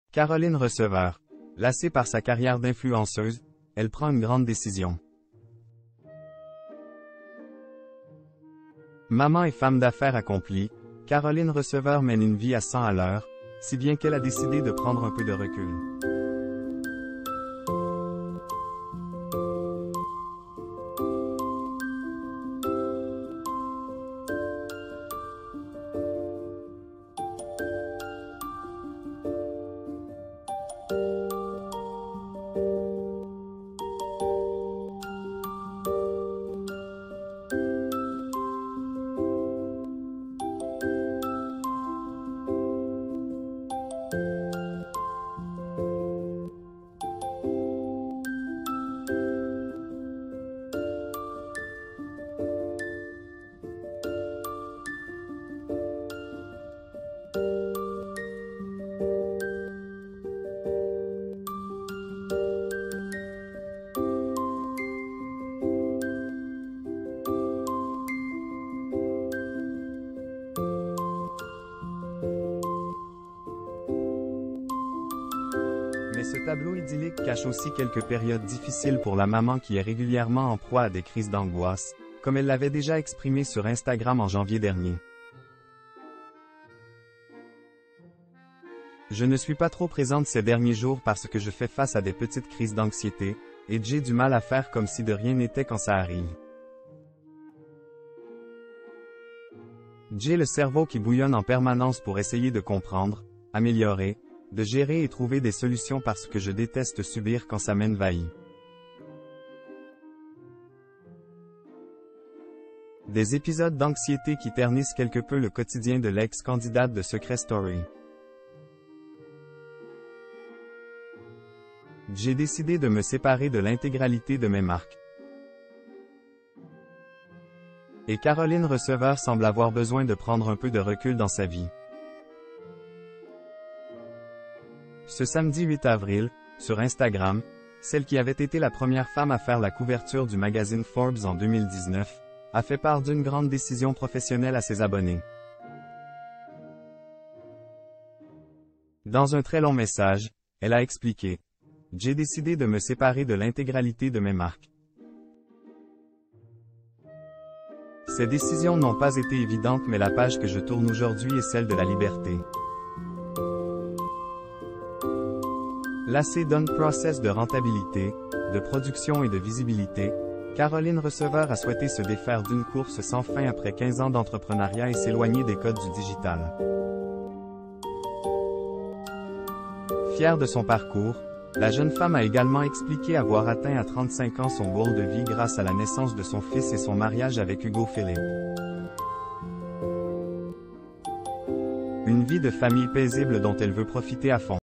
Caroline Receveur. Lassée par sa carrière d'influenceuse, elle prend une grande décision. Maman et femme d'affaires accomplie, Caroline Receveur mène une vie à 100 à l'heure, si bien qu'elle a décidé de prendre un peu de recul. Mais ce tableau idyllique cache aussi quelques périodes difficiles pour la maman qui est régulièrement en proie à des crises d'angoisse, comme elle l'avait déjà exprimé sur Instagram en janvier dernier. Je ne suis pas trop présente ces derniers jours parce que je fais face à des petites crises d'anxiété, et j'ai du mal à faire comme si de rien n'était quand ça arrive. J'ai le cerveau qui bouillonne en permanence pour essayer de comprendre, améliorer, de gérer et trouver des solutions parce que je déteste subir quand ça m'envahit. Des épisodes d'anxiété qui ternissent quelque peu le quotidien de l'ex-candidate de Secret Story. J'ai décidé de me séparer de l'intégralité de mes marques. Et Caroline Receveur semble avoir besoin de prendre un peu de recul dans sa vie. Ce samedi 8 avril, sur Instagram, celle qui avait été la première femme à faire la couverture du magazine Forbes en 2019, a fait part d'une grande décision professionnelle à ses abonnés. Dans un très long message, elle a expliqué : « J'ai décidé de me séparer de l'intégralité de mes marques. Ces décisions n'ont pas été évidentes mais la page que je tourne aujourd'hui est celle de la liberté. Lassée d'un process de rentabilité, de production et de visibilité, Caroline Receveur a souhaité se défaire d'une course sans fin après 15 ans d'entrepreneuriat et s'éloigner des codes du digital. Fière de son parcours, la jeune femme a également expliqué avoir atteint à 35 ans son goal de vie grâce à la naissance de son fils et son mariage avec Hugo Philippe. Une vie de famille paisible dont elle veut profiter à fond.